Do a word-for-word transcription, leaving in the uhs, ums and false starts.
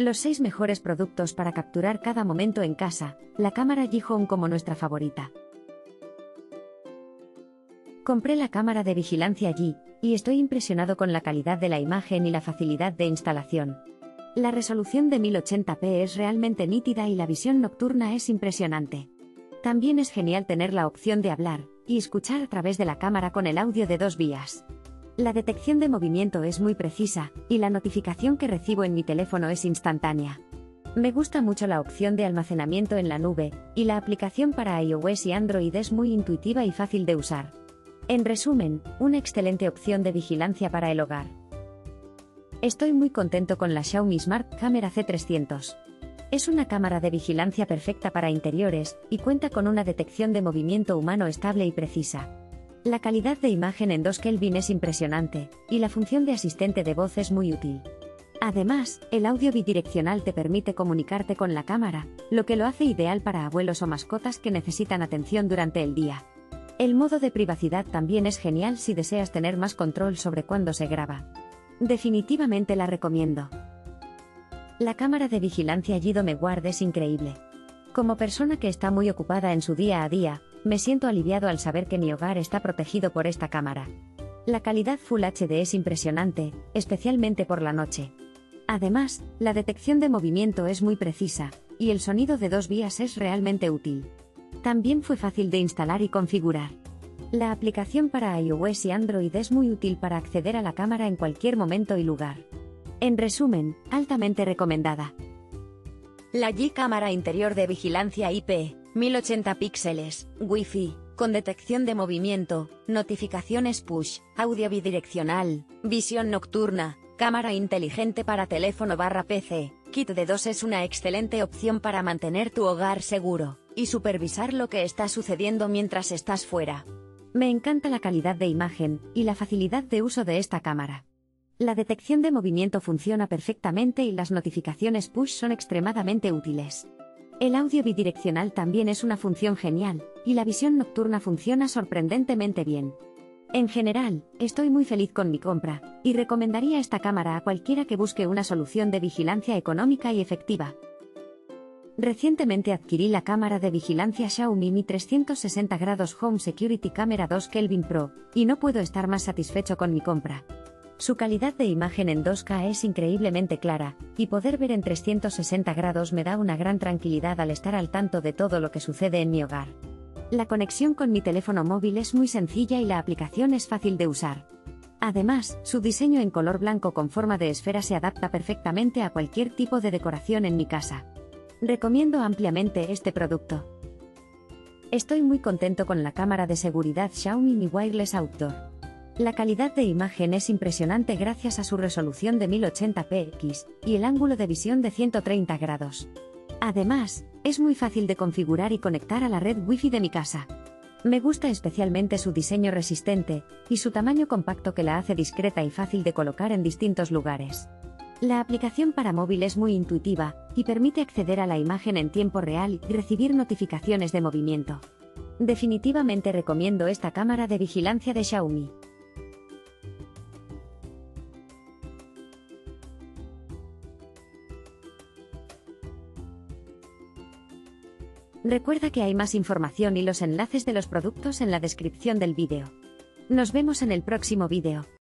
Los seis mejores productos para capturar cada momento en casa, la cámara G Home como nuestra favorita. Compré la cámara de vigilancia G, y estoy impresionado con la calidad de la imagen y la facilidad de instalación. La resolución de mil ochenta p es realmente nítida y la visión nocturna es impresionante. También es genial tener la opción de hablar y escuchar a través de la cámara con el audio de dos vías. La detección de movimiento es muy precisa, y la notificación que recibo en mi teléfono es instantánea. Me gusta mucho la opción de almacenamiento en la nube, y la aplicación para iOS y Android es muy intuitiva y fácil de usar. En resumen, una excelente opción de vigilancia para el hogar. Estoy muy contento con la Xiaomi Smart Camera C trescientos. Es una cámara de vigilancia perfecta para interiores, y cuenta con una detección de movimiento humano estable y precisa. La calidad de imagen en dos Kelvin es impresionante, y la función de asistente de voz es muy útil. Además, el audio bidireccional te permite comunicarte con la cámara, lo que lo hace ideal para abuelos o mascotas que necesitan atención durante el día. El modo de privacidad también es genial si deseas tener más control sobre cuándo se graba. Definitivamente la recomiendo. La cámara de vigilancia G HomeGuard es increíble. Como persona que está muy ocupada en su día a día, me siento aliviado al saber que mi hogar está protegido por esta cámara. La calidad Full H D es impresionante, especialmente por la noche. Además, la detección de movimiento es muy precisa, y el sonido de dos vías es realmente útil. También fue fácil de instalar y configurar. La aplicación para iOS y Android es muy útil para acceder a la cámara en cualquier momento y lugar. En resumen, altamente recomendada. La G cámara interior de vigilancia I P, mil ochenta píxeles, Wi-Fi, con detección de movimiento, notificaciones push, audio bidireccional, visión nocturna, cámara inteligente para teléfono barra P C, kit de dos es una excelente opción para mantener tu hogar seguro y supervisar lo que está sucediendo mientras estás fuera. Me encanta la calidad de imagen y la facilidad de uso de esta cámara. La detección de movimiento funciona perfectamente y las notificaciones push son extremadamente útiles. El audio bidireccional también es una función genial, y la visión nocturna funciona sorprendentemente bien. En general, estoy muy feliz con mi compra, y recomendaría esta cámara a cualquiera que busque una solución de vigilancia económica y efectiva. Recientemente adquirí la cámara de vigilancia Xiaomi Mi trescientos sesenta grados Home Security Camera dos Kelvin Pro, y no puedo estar más satisfecho con mi compra. Su calidad de imagen en dos K es increíblemente clara, y poder ver en trescientos sesenta grados me da una gran tranquilidad al estar al tanto de todo lo que sucede en mi hogar. La conexión con mi teléfono móvil es muy sencilla y la aplicación es fácil de usar. Además, su diseño en color blanco con forma de esfera se adapta perfectamente a cualquier tipo de decoración en mi casa. Recomiendo ampliamente este producto. Estoy muy contento con la cámara de seguridad Xiaomi Mi Wireless Outdoor. La calidad de imagen es impresionante gracias a su resolución de mil ochenta p x y el ángulo de visión de ciento treinta grados. Además, es muy fácil de configurar y conectar a la red Wi-Fi de mi casa. Me gusta especialmente su diseño resistente y su tamaño compacto que la hace discreta y fácil de colocar en distintos lugares. La aplicación para móvil es muy intuitiva y permite acceder a la imagen en tiempo real y recibir notificaciones de movimiento. Definitivamente recomiendo esta cámara de vigilancia de Xiaomi. Recuerda que hay más información y los enlaces de los productos en la descripción del vídeo. Nos vemos en el próximo vídeo.